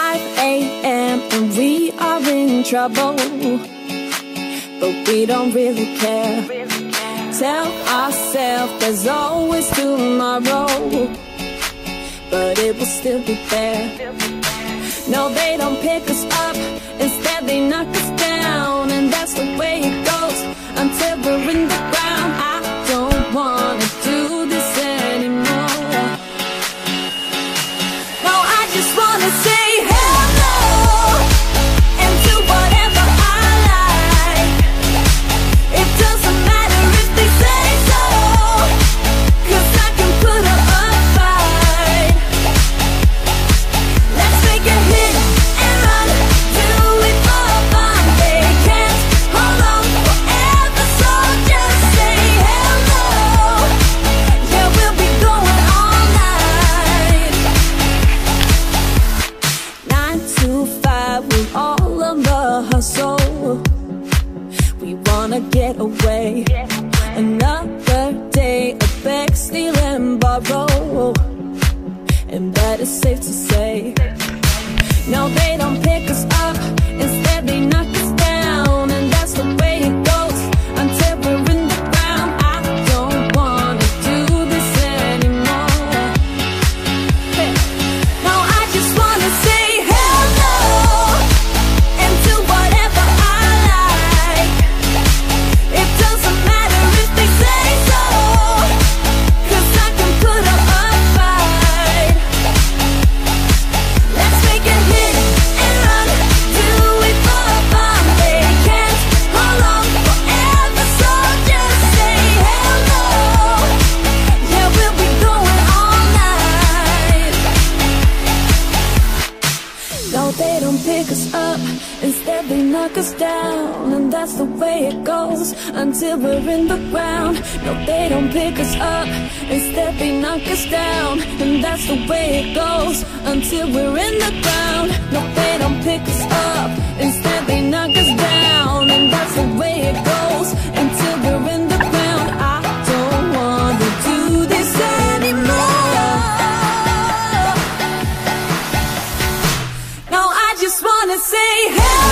5 a.m. and we are in trouble, but we don't really care. Tell ourselves there's always tomorrow, but it will still be there. No, they don't pick us up, instead they knock us down, and that's the way it goes until we're in the ground. I don't wanna do this anymore. No, I just wanna say hello and do whatever I like. It doesn't matter if they say so, 'cause I can put up a fight. Let's make a hit and run, do it for fun. They can't hold on forever, so just say hello. Yeah, we'll be going all night. 9 to 5, we're all on the hustle. We wanna get away. Another day of beg, steal and borrow, and that is safe to say. No, they don't pick us up, instead they knock us down, and that's the way it goes until we're in the ground. I don't wanna do this anymore. Hey. No, I just wanna say hello and do whatever I like. It doesn't matter if they say so, 'cause I can put up a fight. Let's make a hit and run, do it for fun. They can't hold on forever, so just say hello. Yeah, we'll be going all night. No, they don't pick us up, instead they knock us down, and that's the way it goes until we're in the ground. No, they don't pick us up, instead they knock us down, and that's the way it goes until we're in the ground. No, they don't pick us up, instead they knock us down, and that's the way it goes until we're in the ground. I don't wanna do this anymore. No, I just wanna say hello